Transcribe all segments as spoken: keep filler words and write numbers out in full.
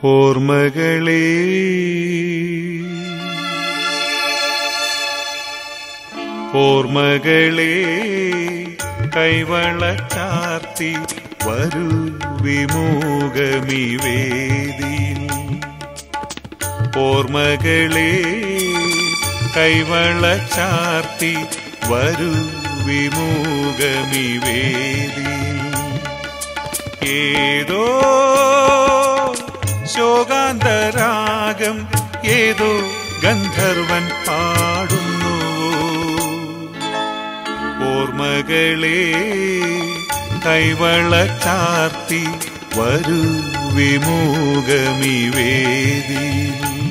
ഓർമ്മകളേ ഓർമ്മകളേ കൈവള ചാർത്തി വരൂ വിമുഖമീ വേദിയിൽ. ഓർമ്മകളേ കൈവള ചാർത്തി വരൂ വിമുഖമീ വേദിയിൽ. ഏതോ ശോകാന്തരാഗം ഏതോ ഗന്ധർവൻ പാടുന്നു. ഓർമ്മകളേ കൈവള ചാർത്തി വരൂ വിമുഖമീ വേദിയിൽ.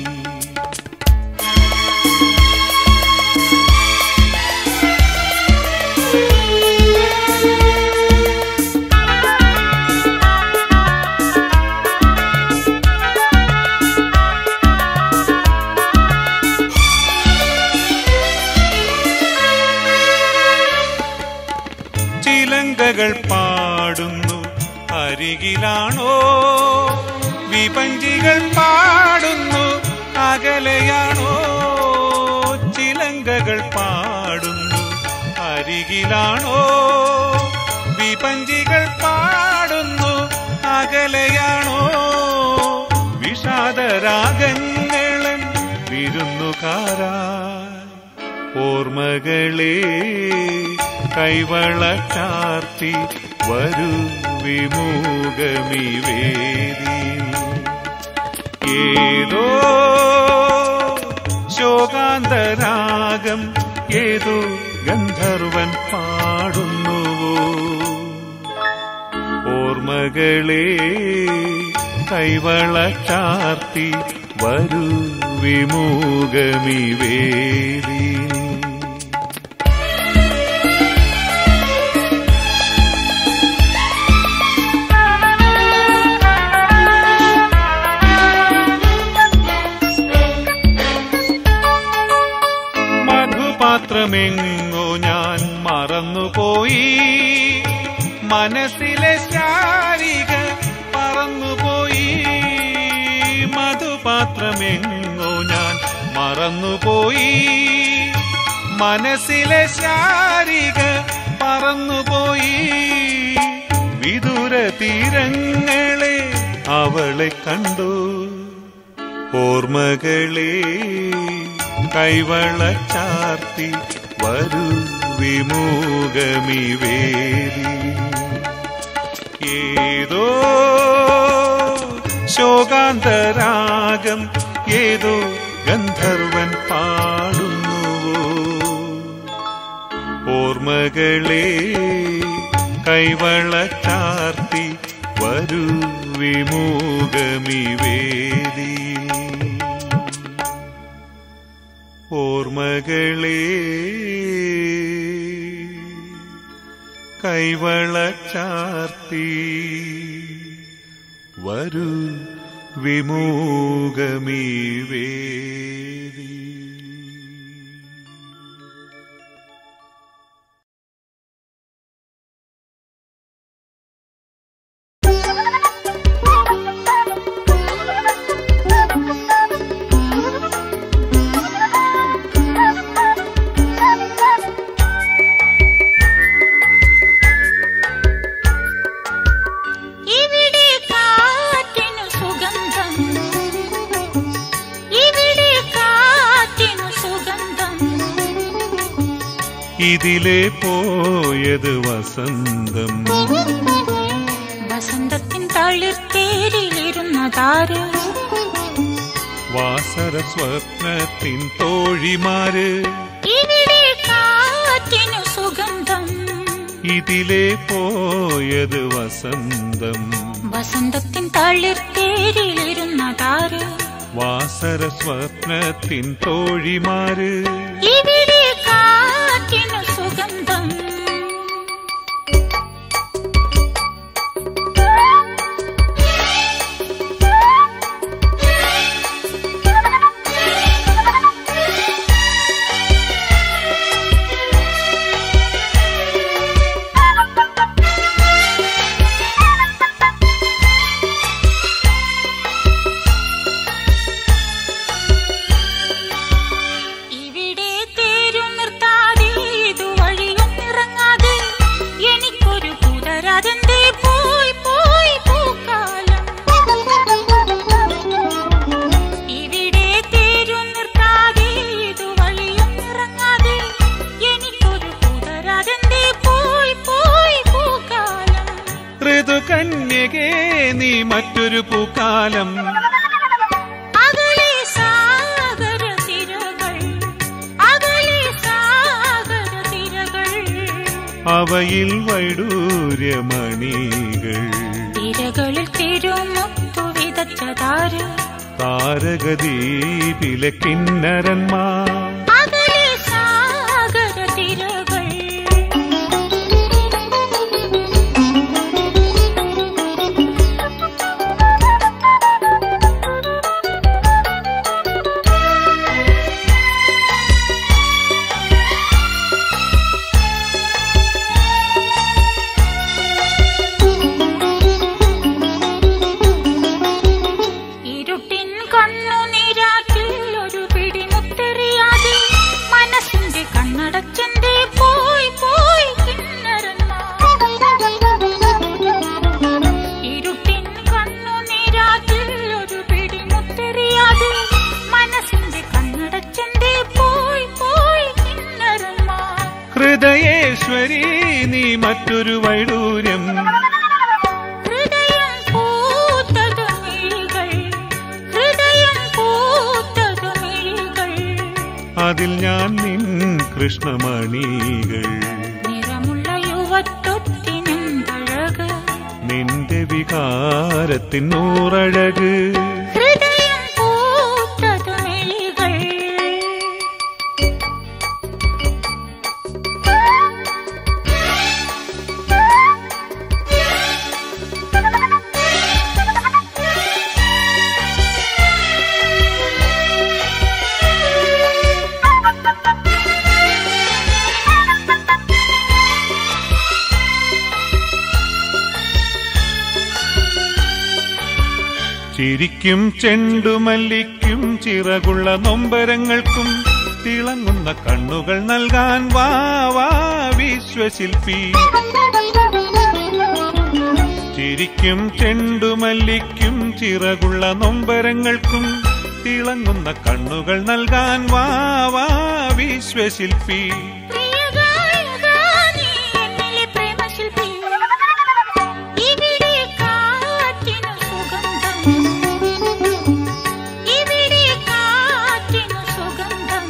ചിലങ്കകൾ പാടുന്നു അരികിലാണോ, വിപഞ്ചികൾ പാടുന്നു അകലെയാണോ. ചിലങ്കകൾ പാടുന്നു അരികിലാണോ, വിപഞ്ചികൾ പാടുന്നു അകലെയാണോ. വിഷാദരാഗങ്ങളൻ വിരുന്നുകാരാ. ഓർമ്മകളേ കൈവള ചാർത്തി വരൂ വിമുഖമീ വേദിയിൽ. ഏതോ ശോകാന്തരാഗം ഏതോ ഗന്ധർവൻ പാടുന്നുവോ. ഓർമ്മകളേ കൈവള ചാർത്തി വരൂ വിമുഖമീ വേദിയിൽ. മധുപാത്രമെങ്ങോ ഞാൻ മറന്നുപോയി, മനസ്സിലെ ശാരിക പറന്നുപോയി. മധുപാത്രമെങ്ങോ ഞാൻ മറന്നുപോയി, മനസ്സിലെ ശാരിക പറന്നുപോയി. വിദൂര തീരങ്ങളെ അവളെ കണ്ടു. ഓർമ്മകളേ കൈവള ചാർത്തി വരൂ വിമുഖമീ വേദിയിൽ. ഏതോ ശോകാന്തരാഗം ഏതോ ഗന്ധർവൻ പാടുന്നുവോ. ഓർമ്മകളേ കൈവള ചാർത്തി വരൂ വിമുഖമീ വേദിയിൽ. ഓർമ്മകളേ കൈവള ചാർത്തി വരൂ വിമുഖമീ വേദിയിൽ. ഇതിലെ പോയത് വസന്തം, വസന്തത്തിൻ തളിർത്തേരിലിരുന്നതാര്, വാസര സ്വപ്നത്തിൻ തോഴിമാര്. ഇവിടെ കാറ്റിനു സുഗന്ധം, ഇതിലെ പോയത് വസന്തം, വസന്തത്തിൻ തളിർത്തേരിലിരുന്നതാര്, വാസര സ്വപ്നത്തിൻ തോഴിമാര്. ഇവിടെ കാറ്റിനു സുഗന്ധം. കന്യകേ നീ മറ്റൊരു പൂക്കാലം. അകലെ സാഗര തിരകൾ, അകലെ സാഗര തിരകൾ, അവയിൽ വൈഡൂര്യമണികൾ. തിരകളിൽ തിരുമുത്തു വിതച്ചതാര്? താരകദീപിലെ കിന്നരന്മാർ. അകലെ സാഗര തിരകൾ. ഇരുട്ടിൻ കണ്ണുനീരാറ്റിൽ ഒരു പിടി മുത്തെറിയാതെ മനസ്സിന്റെ കണ്ണടച്ചെന്തേ പോയി പോയി കിന്നരന്മാർ. ഇരുട്ടിൻ കണ്ണുനീരാറ്റിൽ ഒരു പിടി മുത്തെറിയാതെ മനസ്സിന്റെ കണ്ണടച്ചെന്തേ പോയി പോയി കിന്നരന്മാർ. ഹൃദയേശ്വരി നീ മറ്റൊരു വൈഡൂര്യം. ഹൃദയം പൂത്തതു മിഴികൾ, ഹൃദയം പൂത്തതു മിഴികൾ, അതിൽ ഞാൻ നിൻ കൃഷ്ണമണികൾ. നിറമുള്ള യുവത്വത്തിനെന്തഴക്, നിന്റെ വികാരത്തിൻ നൂറഴക്. ഹൃദയം പൂത്തതു മിഴികൾ. ചിരിക്കും ചെണ്ടുമല്ലിക്കും ചിറകുള്ള നൊമ്പരങ്ങൾക്കും തിളങ്ങുന്ന കണ്ണുകൾ നൽകാൻ വാ വാ വിശ്വശില്പി. ചിരിക്കും ചെണ്ടുമല്ലിക്കും ചിറകുള്ള നൊമ്പരങ്ങൾക്കും തിളങ്ങുന്ന കണ്ണുകൾ നൽകാൻ വാ വാ വിശ്വശില്പി. പ്രിയഗായകാ നീ എന്നിലെ പ്രേമശില്പി. ഇവിടെ കാറ്റിനു സുഗന്ധം, ഇവിടെ കാറ്റിനു സുഗന്ധം,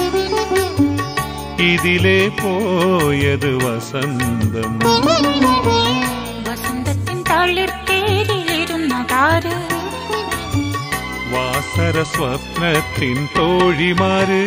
ഇതിലെ പോയത് വസന്തം. വസന്തത്തിൻ തളിർത്തേരിലിരുന്നതാര്? വാസര സ്വപ്നത്തിൻ തോഴിമാര്.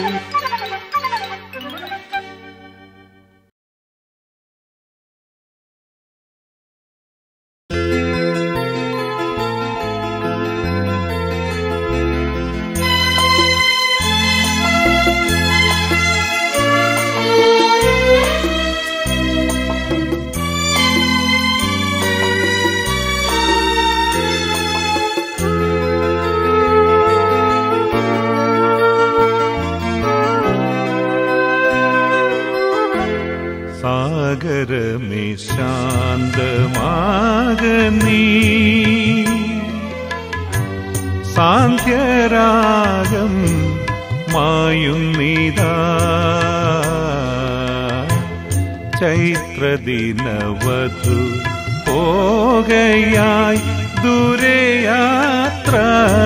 സാഗരമേ ശാന്തമാക നീ, സാന്ധ്യരാഗം മായുന്നിതാ. ചൈത്രദിനവധു പോകയായി ദൂരയാത്ര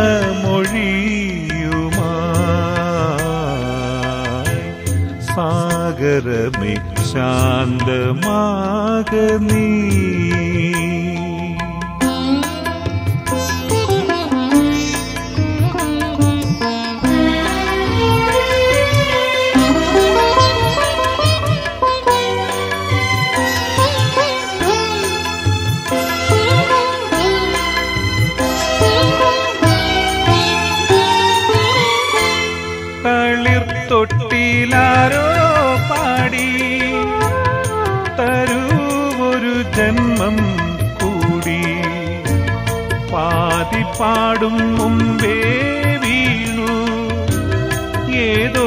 മൊഴിയുമായി. സാഗരമേ ശാന്തമാക നീ. തളിർത്തൊട്ടിലാരോ പാടി തരൂ ഒരു ജന്മം കൂടി. പാതി പാടും മുമ്പേ വീണു ഏതോ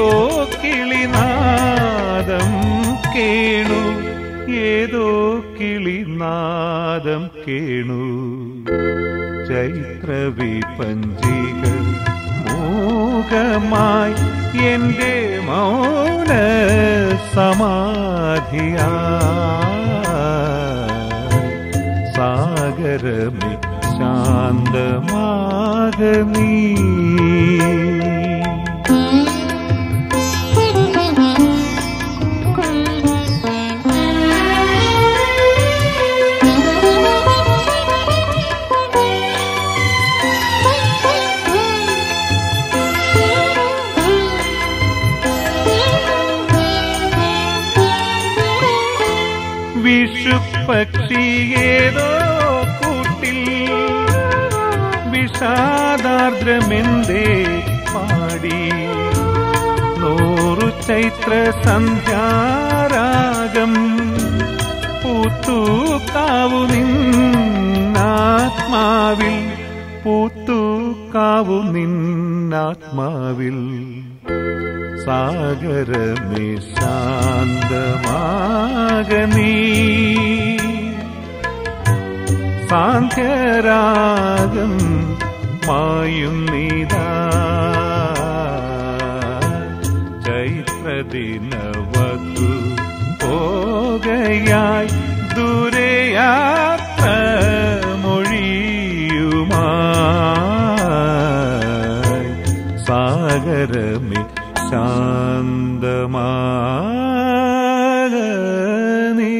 കിളിനാദം കേണു, ഏതോ കിളിനാദം കേണു. ചൈത്രവിപഞ്ചിക മൂകമായി എന്റെ മൗന സമാധിയാ. സാ സാഗരമേ ശാന്തമാക നീ. വിഷുപക്ഷിയേതോ കൂട്ടിൽ വിഷാദാർദ്രമെന്തേ പാടി. നൂറു ചൈത്ര സന്ധ്യാരാഗം പൂത്തൂക്കാവു നിന്നാത്മാവിൽ, പൂത്തൂക്കാവു നിന്നാത്മാവിൽ. സാഗരമേ ശാന്തമാക നീ. സാന്ധ്യരാഗം മായുന്നിതാ ചൈത്രദിനവതു പോകയായി ദൂരയാത്ര മൊഴിയുമായി. സാഗരമേ ശാന്തമാക നീ.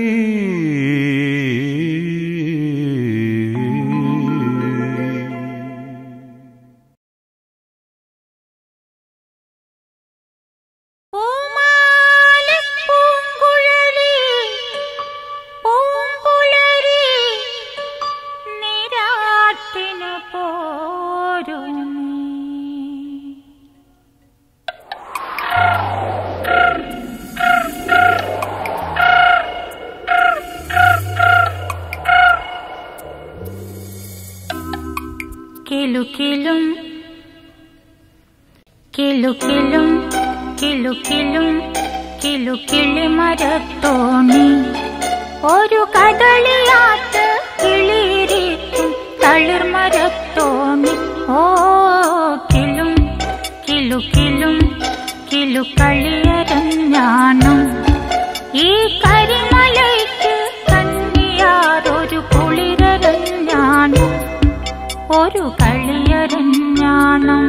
കിലുകിലും കിലുകിലും കിലുകിലും കിലുകിളി മരത്തോണി ഒരു കദളിയാത്ത് കിളിയിരിക്കും തളിർമരത്തോണി. ഓ കിലും കിലുകിലും കിലുക്കളിയരഞ്ഞാണം ഈ കരിമലയ്ക്ക് കന്നിയാറൊരു കുളിരരഞ്ഞാണം, ഒരു കളിയരഞ്ഞാണം.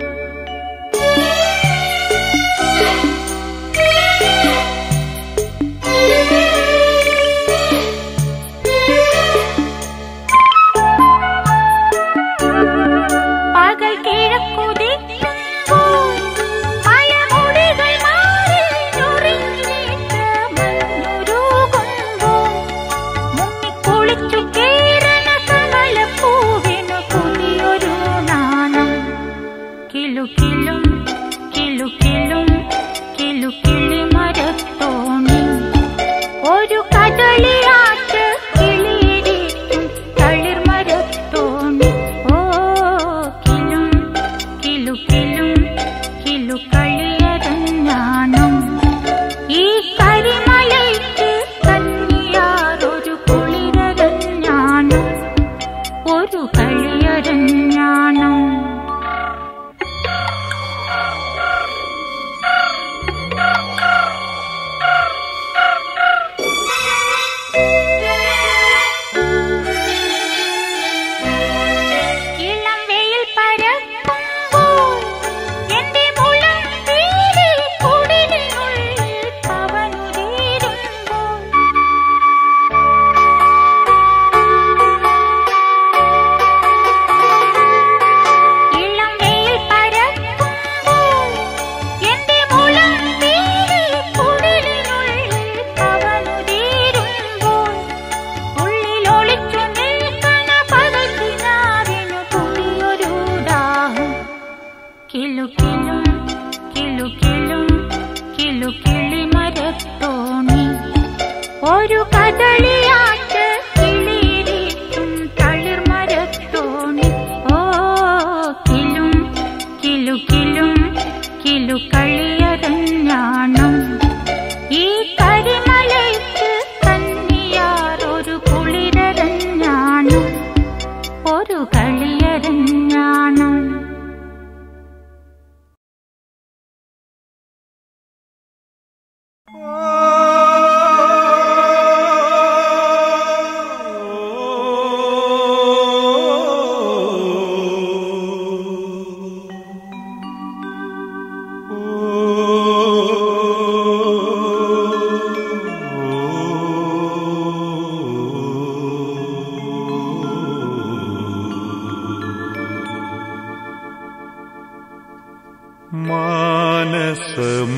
പകൽ കിഴക്കുതിക്കുമ്പോൾ മലമുടികൾ മാറിൽ ഞൊറിഞ്ഞിട്ട് മഞ്ഞുരുകുമ്പോൾ മുന്നിക്കുളിച്ചു കേറണ കമലപ്പൂവിനു പുതിയൊരു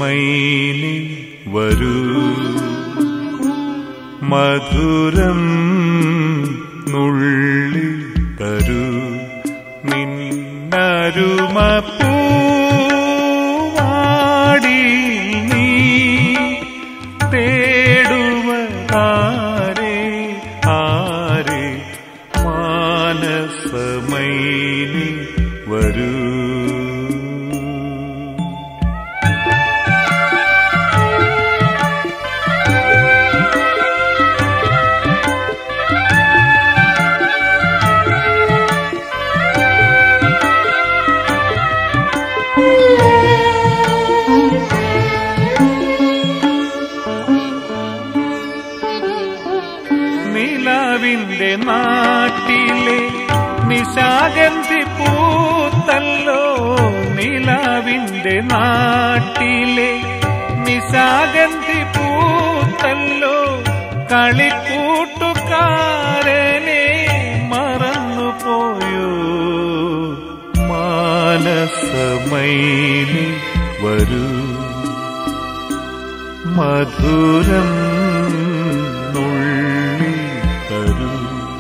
മാനസമൈനി വരൂ മധുരം നുള്ളി തരൂ നിന്നരുമ പൂവാടി നീ തേടുവതാരേ ആരേ മാനസമൈനി വരൂ. നിലാവിന്റെ നാട്ടിലെ നിശാഗന്ധി പൂത്തല്ലോ നിലാവിന്റെ നാട്ടിലെ നിശാഗന്ധി പൂത്തല്ലോ കളിക്കൂട്ടുകാരനെ മറന്നുപോയോ മാനസമൈനി വരൂ മധുരം നുള്ളി തരൂ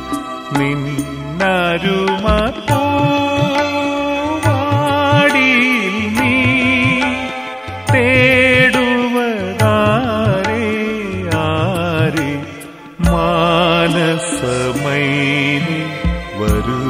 നിന്നരുമ പൂവാടി നീ തേടുവതാരേ ആരേ മാനസമൈനി വരൂ.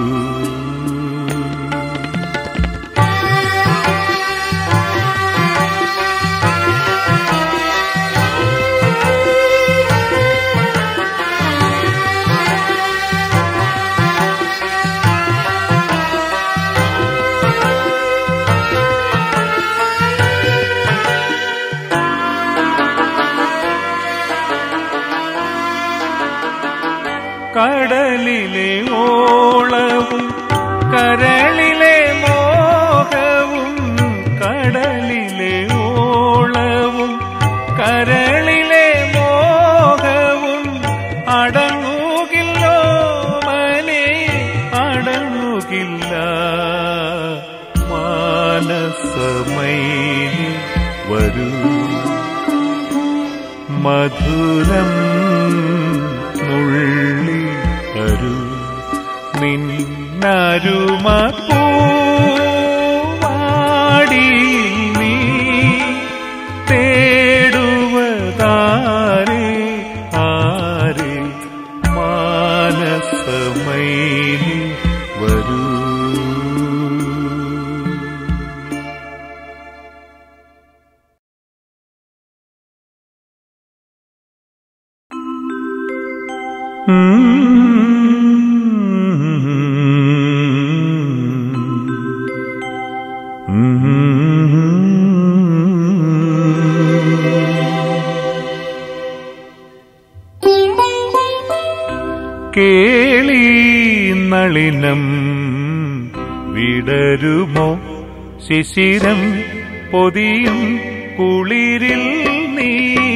കടലിലെ ഓളവും കരളിലെ മോഹവും കടലിലെ ഓളവും കരളിലെ മോഹവും അടങ്ങുകില്ലോ മനെ അടങ്ങുകില്ല മാനസമൈനി വരൂ മധുരം നുള്ളി തരൂ നിന്നരുമ പൂവാടി നീ തേടുവതാരേ ആരേ മാനസമൈനി വരൂ. കേളി നളിനം വിടരുമോ ശിശിരം പൊതിയും കുളിരിൽ നീ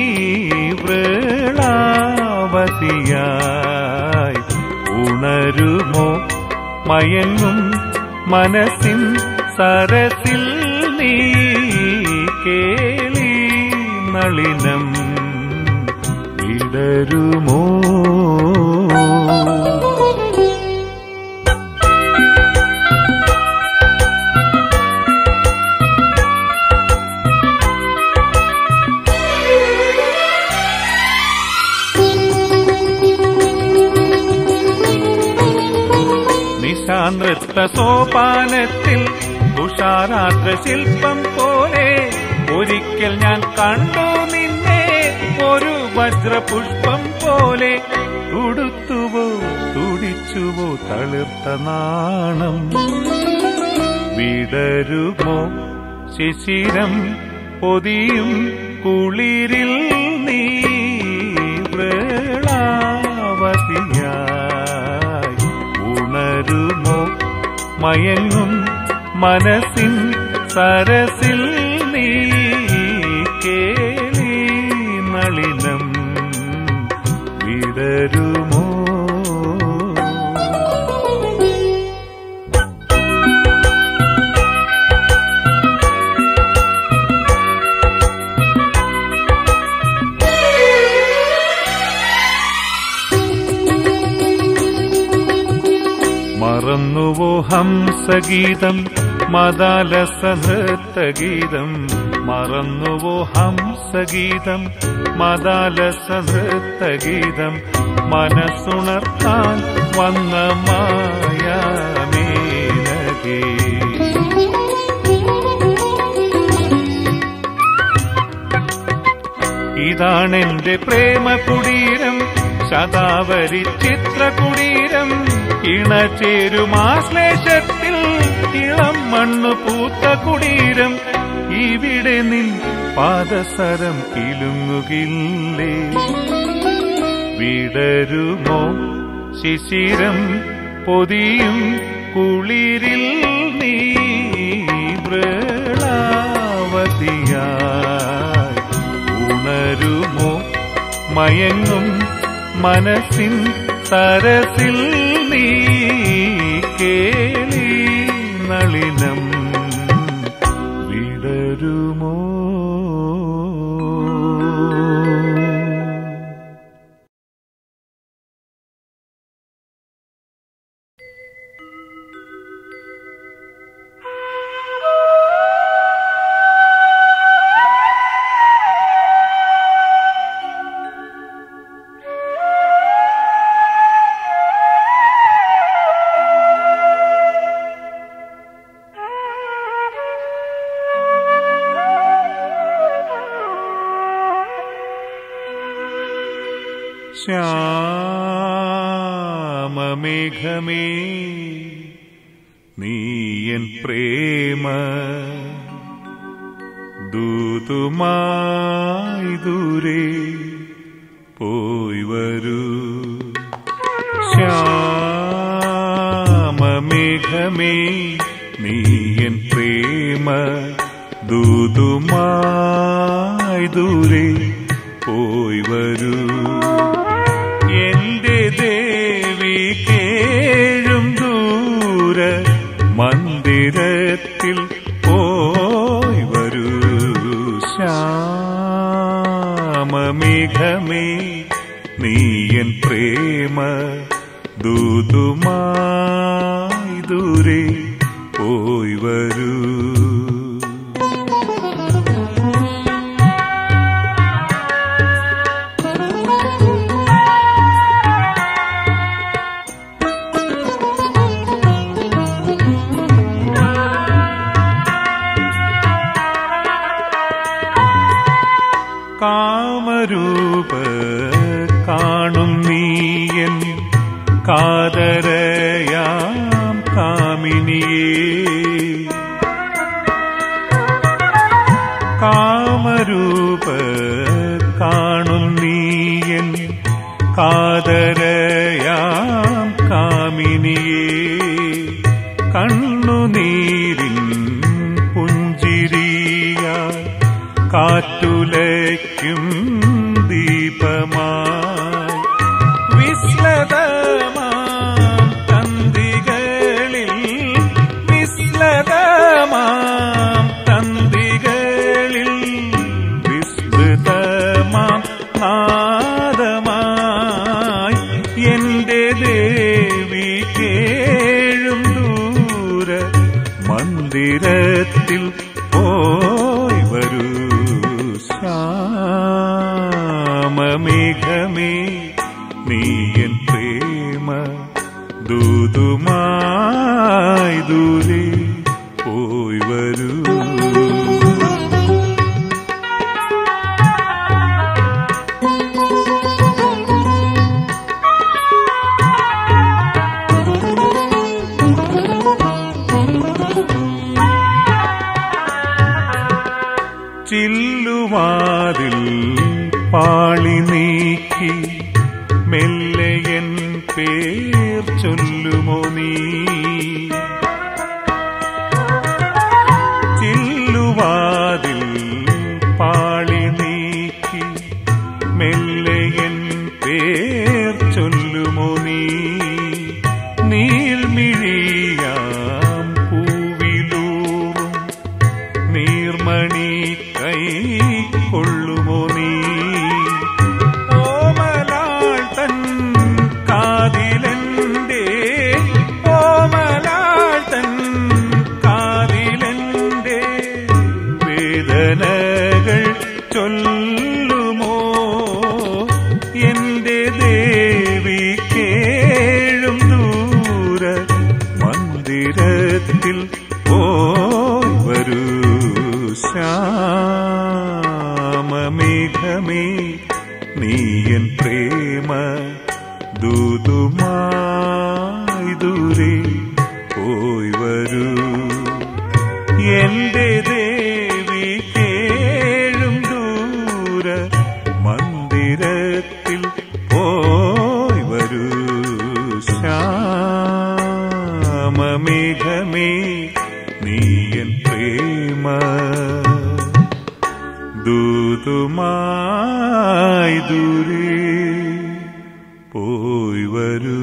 വ്രളാവതിയായി ഉണരുമോ മയങ്ങും മനസ്സിൻ സരസിൽ നീ കേളി നളിനം വിടരുമോ. നിശാനൃത്ത സോപാനത്തിൽ തുഷാരാദ്ര ശില്പം പോലെ ഒരിക്കൽ ഞാൻ കണ്ടു നിന്നെ ഒരു വജ്രപുഷ്പം പോലെ. തുടുത്തുവോ തുടിച്ചുവോ തളിർത്ത നാണം വിടരുമോ ശിശിരം പൊതിയും കുളിരിൽ നീ വ്രളാവതിയായി ഉണരുമോ മയങ്ങും മനസ്സിൻ സരസിൽ നീ കേളി നളിനം വിടരുമോ. മറന്നുവോ ഹംസഗീതം മദാലസ നൃത്തഗീതം മറന്നുവോ ഹംസഗീതം മദാലസ നൃത്തഗീതം മനസ്സുണർത്താൻ വന്ന മായാമേനകേ ഇതാണെന്റെ പ്രേമ കുടീരം ശതാവരി ചിത്രകുടീരം ഇണചേരുമാശ്ലേഷത്തിൽ ഇളം മണ്ണു പൂത്ത കുടീരം ഇവിടെ നിൻ പാദസരം കിലുങ്ങുകില്ലേ വിടരുമോ ശിശിരം പൊതിയും കുളിരിൽ നീ വ്രണാവതിയായി ഉണരുമോ മയങ്ങും മനസ്സിൻ സരസിൽ നീ കേളി നളിനം വിടരുമോ ശ്യാമമേഘമേ നീയൻ പ്രേമ ദൂതുമായി ദൂരെ പോയി വരൂ ശ്യാമമേഘമേ നീയൻ പ്രേമ ദൂതുമായി ദൂരെ പോയി വരൂ എന്റെ ദേവി കേഴും ദൂര മന്ദിരത്തിൽ പോയി വരൂ ശ്യാമമേഘമേ നീയൻ പ്രേമ ദൂതുമായി ദൂരെ പോയി വരൂ കാമരൂപ കാണും നീയൻ കാതരയാം കാമിനിയേ കാമരൂപ കാണും നീയൻ കാതരയാം കാമിനിയേ കണ്ണുനീരിൻ പുഞ്ചിരിയാൽ കാറ്റുലയ്ക്കും ദീപമായി വിസ്ലതമാം തന്തികളിൽ വിസ്ലതമാം തന്തികളിൽ വിസ്മൃതമാം നാദമായി എന്റെ ദേവി കേഴും ദൂര മന്ദിരത്തിൽ പോയി വരൂ ശ്യാമമേഘമേ നീയൻ പ്രേമ ദൂതുമായി ദൂരെ പോയി വരൂ ചില്ലുവാതിൽ പാളി നീക്കി മെല്ലയൻ പേർ ചൊല്ലുമോ നീ ചില്ലുവാതിൽ പാളി നീക്കി മെല്ലയൻ പേർ ചൊല്ലുമോ നീ നീർമിഴിയാം പൂവിലൂറും നീർമണി കൈ കൊള്ളുമോ നീ ഓമലാൾ തൻ കാതിലെന്റെ ഓമ പ്രേമ ദൂതുമായി ദൂരെ പോയി വരൂ എന്റെ ദേവി കേഴും ദൂര മന്ദിരത്തിൽ പോയി വരൂ ശ്യാമമേഘമേ നീയൻ പ്രേമ ദൂതുമായി ദൂരെ പോയി വരൂ.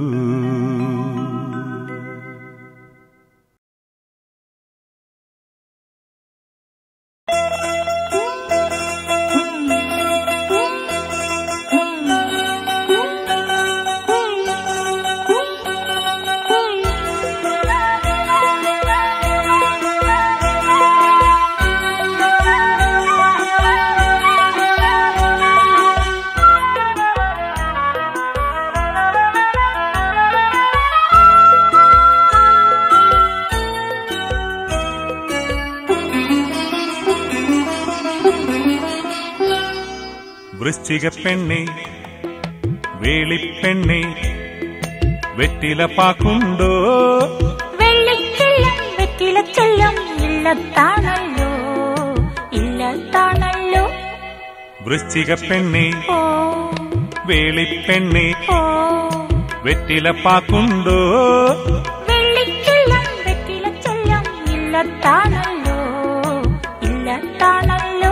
വൃശ്ചിക പെണ്ണെ വേളിപ്പെണ്ണെ വെറ്റില പാക്കുണ്ടോ വെള്ളിച്ചെല്ലം വെറ്റിലച്ചെല്ലം ഇല്ലത്താണല്ലോ ഇല്ലത്താണല്ലോ. വൃശ്ചിക പെണ്ണെ ഓ വേളിപ്പെണ്ണെ ഓ വെറ്റില പാക്കുണ്ടോ വെള്ളിച്ചെല്ലം വെറ്റിലച്ചെല്ലം ഇല്ലത്താണല്ലോ ഇല്ലത്താണല്ലോ.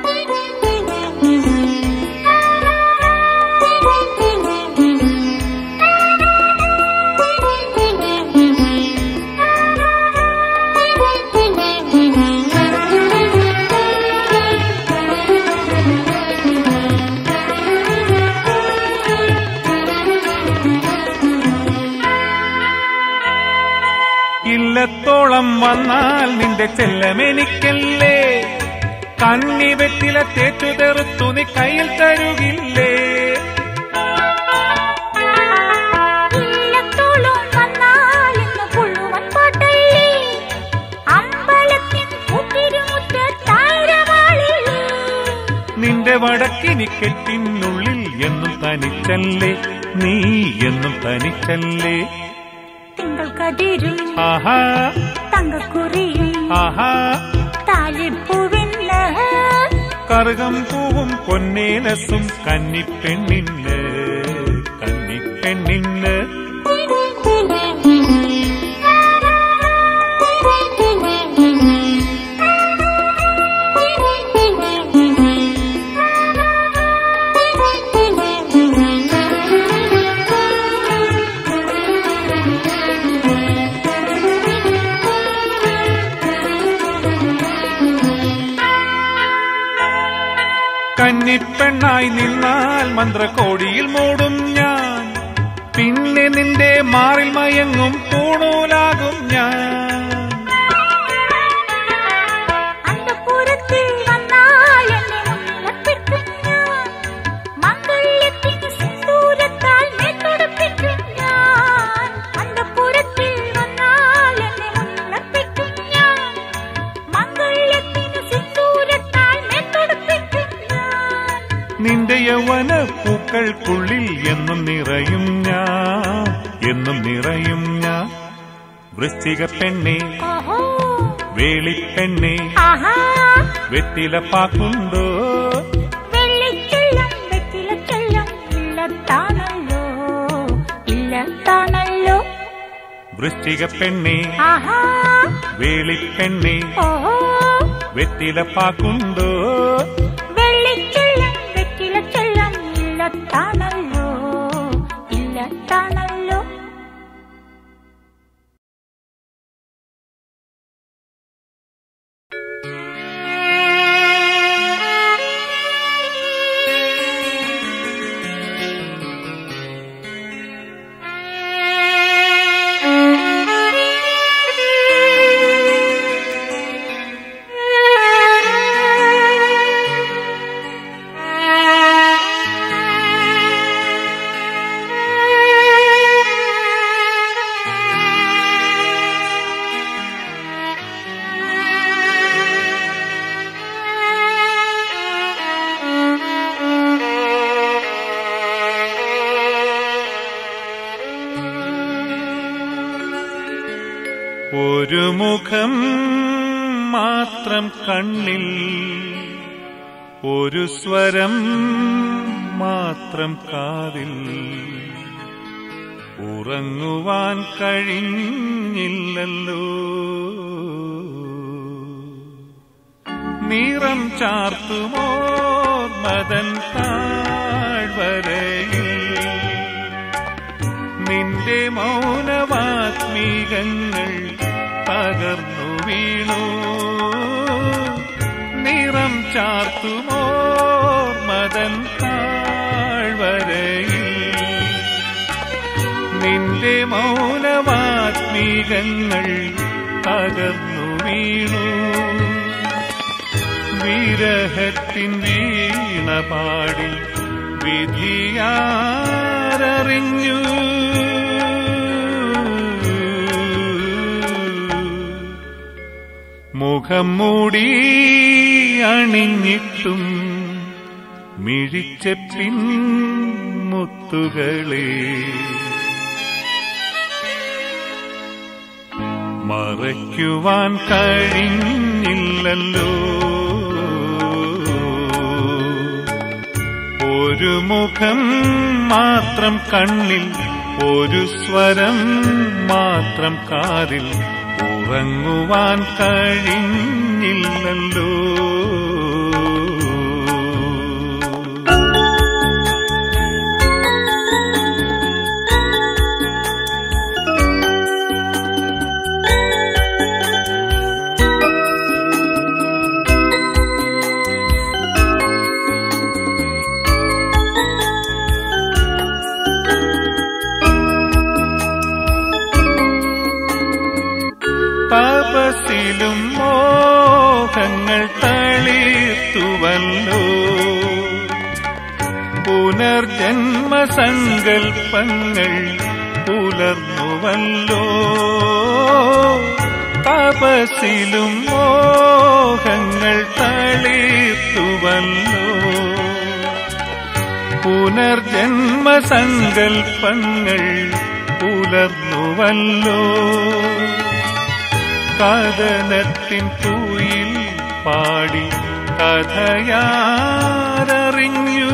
ഇല്ലത്തോളം വന്നാൽ നിന്റെ ചെല്ലമെനിക്കല്ലേ കണ്ണി വെറ്റില തേച്ചു തെറുത്തു നീ കയ്യിൽ തരുകില്ലേ. ഇല്ലത്തോളം വന്നാൽ ഇന്ന് പുഴുവൻ പാട്ടല്ലേ അമ്പലത്തിൻ മുത്തിരുമുറ്റത്തായിരമാളില്ലേ. നിന്റെ വടക്കിനി കെട്ടിനുള്ളിൽ എന്നും തനിച്ചല്ലേ നീ എന്നും തനിച്ചല്ലേ. തിങ്കൾ കതിരും ആഹാ തങ്കക്കുറിയും ആഹാ താലിപ്പൂവിൻ കറുകം പൂവും പൊന്നേലസും കന്നിപ്പെണ്ണിന് കന്നിപ്പെണ്ണിന്. കന്നിപ്പെണ്ണായി നിന്നാൽ മന്ത്രകോടിയിൽ മൂടും ഞാൻ പിന്നെ നിന്റെ മാറിൽ മയങ്ങും പൂണൂലാകും ഞാൻ. അന്തപുരത്തിൽ വന്നാൽ എന്നെ മുന്നിലെത്തിക്കും ഞാൻ മംഗല്യത്തിന് സിന്ദൂരത്താൽ മേത്തൊടുപ്പിക്കും ഞാൻ. അന്തപുരത്തിൽ വന്നാൽ എന്നെ മുന്നിലെത്തിക്കും ഞാൻ മംഗല്യത്തിന് സിന്ദൂരത്താൽ മേത്തൊടുപ്പിക്കും ഞാൻ. നിന്റെ യൗവന പൂക്കൾക്കുള്ളിൽ എന്നും നിറയും ഞാൻ എന്നും നിറയും ഞാൻ. വൃശ്ചിക പെണ്ണെ ഓഹോ വേളിപ്പെണ്ണെ ആഹാ വെറ്റില പാക്കുണ്ടോ വെള്ളിച്ചെല്ലം വെറ്റിലച്ചെല്ലം ഇല്ലത്താണല്ലോ ഇല്ലത്താണല്ലോ. വൃശ്ചിക പെണ്ണെ ആഹാ വേളിപ്പെണ്ണെ ഓഹോ വെറ്റില പാക്കുണ്ടോ വെള്ളിച്ചെല്ലം വെറ്റിലച്ചെല്ലം ഇല്ലത്താണല്ലോ ഇല്ലത്താണല്ലോ. ഒരു മുഖം മാത്രം കണ്ണിൽ, ഒരു സ്വരം മാത്രം കാതിൽ, ഉറങ്ങുവാൻ കഴിഞ്ഞില്ലല്ലോ. നിറം ചാർത്തുമോ മദൻ താഴ്വരയിൽ, നിന്റെ മൗനവാത്മീകങ്ങൾ തകർന്നു വീണു. നിറം ചാർത്തുമോ മദൻ താഴ്വരയിൽ, നിന്റെ മൗനവാത്മീകങ്ങൾ തകർന്നു വീണു. വിരഹത്തിൻ വീണ പാടി വിധിയാരറിഞ്ഞു. മുഖം മൂടി അണിഞ്ഞിട്ടും മിഴിച്ച പിൻമുത്തുകളെ മറയ്ക്കുവാൻ കഴിഞ്ഞില്ലല്ലോ. ഒരു മുഖം മാത്രം കണ്ണിൽ, ഒരു സ്വരം മാത്രം കാതിൽ, ഉറങ്ങുവാൻ കഴിഞ്ഞില്ലല്ലോ. തപസ്സിലും മോഹങ്ങൾ തളിർത്തുവല്ലോ, പുനർജന്മസങ്കൽപ്പങ്ങൾ പുലർന്നുവല്ലോ. തപസ്സിലും മോഹങ്ങൾ തളിർത്തുവല്ലോ, പുനർജന്മസങ്കൽപ്പങ്ങൾ പുലർന്നുവല്ലോ. കഥനത്തിൻ കുയിൽ പാടി കഥയാരറിഞ്ഞു.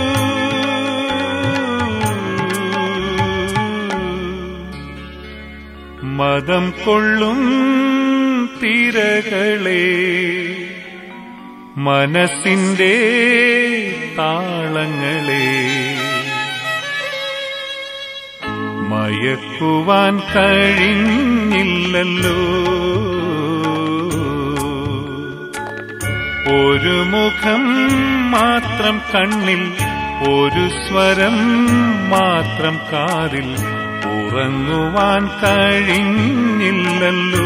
മദം കൊള്ളും തിരകളെ, മനസ്സിന്റെ താളങ്ങളെ മയക്കുവാൻ കഴിഞ്ഞില്ലല്ലോ. ഒരു മുഖം മാത്രം കണ്ണിൽ, ഒരു സ്വരം മാത്രം കാതിൽ, ഉറങ്ങുവാൻ കഴിഞ്ഞില്ലല്ലോ.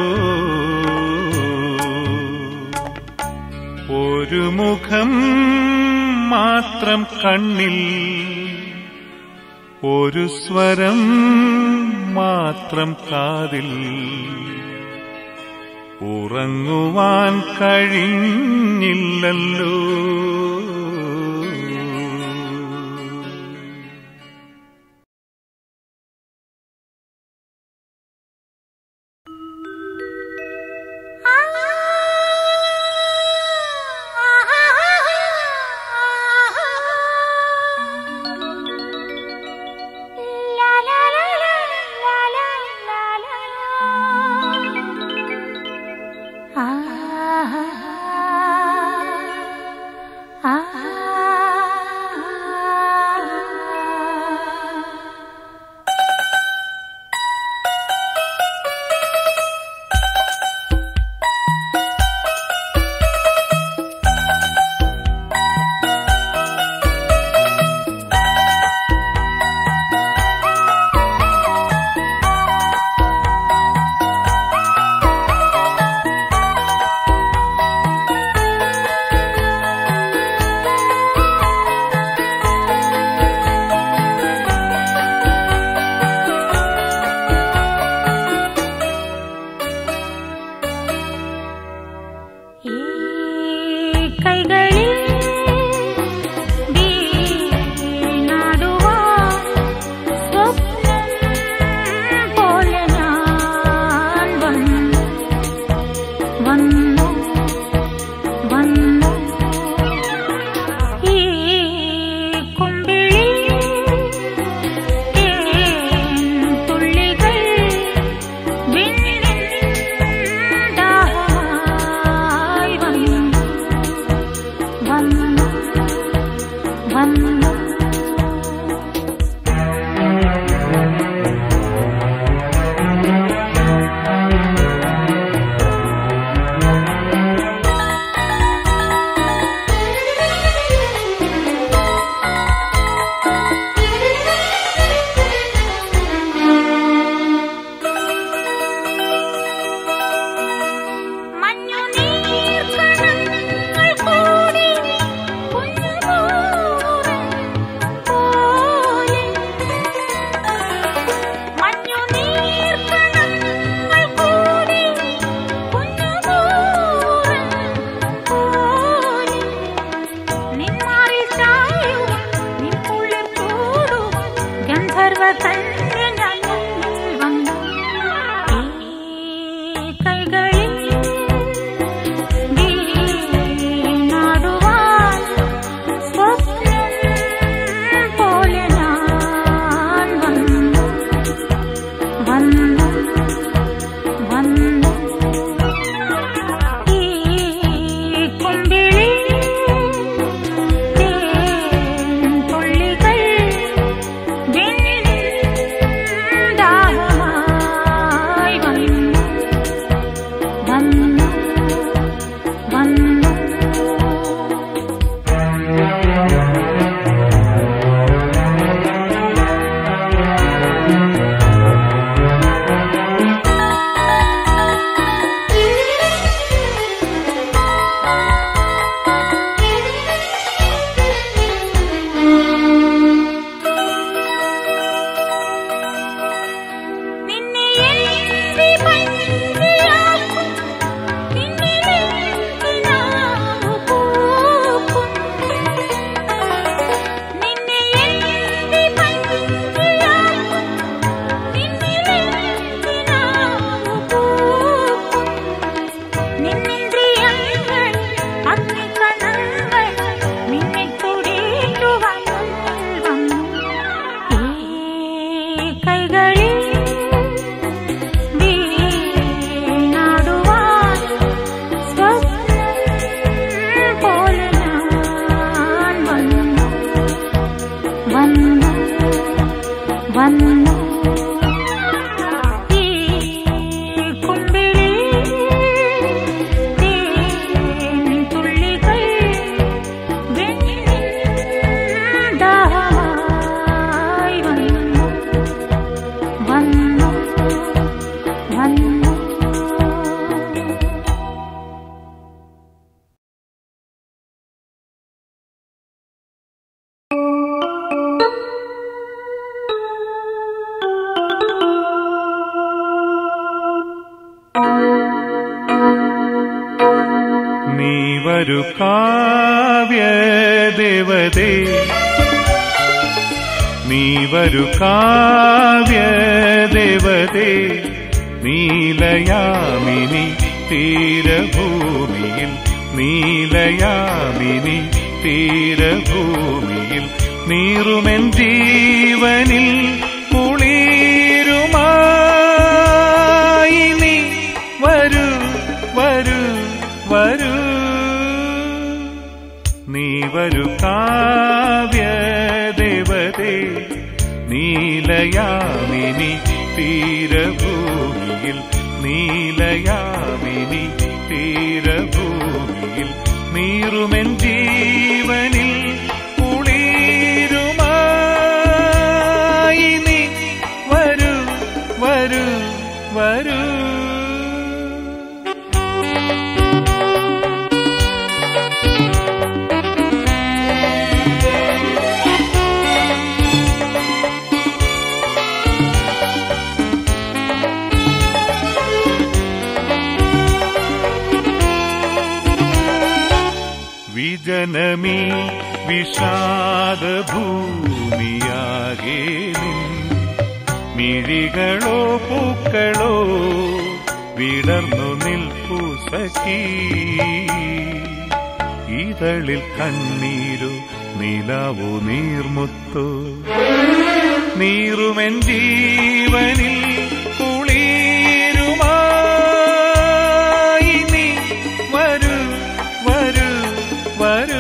ഒരു മുഖം മാത്രം കണ്ണിൽ, ഒരു സ്വരം മാത്രം കാതിൽ, ഉറങ്ങുവാൻ കഴിഞ്ഞില്ലല്ലോ. Ah ഒരു കാവ്യദേവതേ നീ വരു കാവ്യദേവതേ നീലയാമിനി തീരഭൂമിയിൽ നീലയാമിനി തീരഭൂമിയിൽ നീറുമെൻ ജീവനിൽ കുളിരുമായി നീ വരൂ വരൂ വരൂ നീ വരു കാവ്യദേവതേ നീലയാമിനി തീരഭൂമിയിൽ നീലയാമിനി തീരഭൂമിയിൽ നീറുമെൻ ജീവനിൽ കുളിരുമായി നീ വരൂ വരൂ വരൂ വിജനമീ വിഷാദഭൂമിയാകെ നിൻ മിഴികളോ പൂക്കളോ വിടർന്നു നിൽപ്പു സഖി ഇതളിൽ കണ്ണീരു നിലാവോ നീർമുത്തോ നീറുമെൻ ജീവനിൽ കുളിരുമായി നീ വരൂ വരൂ വരൂ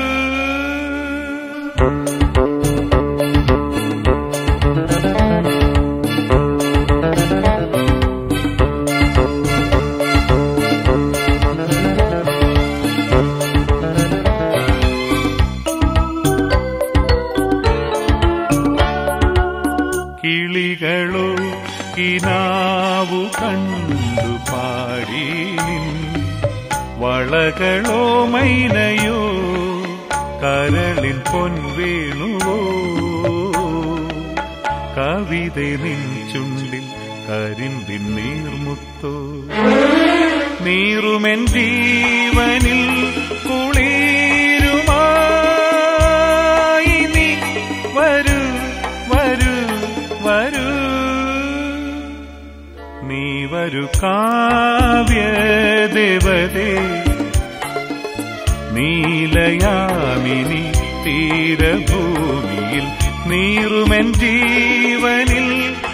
കിളികളോ കിനാവു കണ്ടു പാടി നിൻ വളകളോ മൈനയോ കരളിൻ പൊൻവേണുവോ കവിത നിൻ ചുണ്ടിൽ കരിമ്പിൻ നീർമുത്തോ നീറുമെൻ ജീവനിൽ കുളിരുമായി നീ വരൂ വരൂ വരൂ കാവ്യദേവതേ നീലയാമിനി തീരഭൂമിയിൽ നീറുമെൻ ജീവനിൽ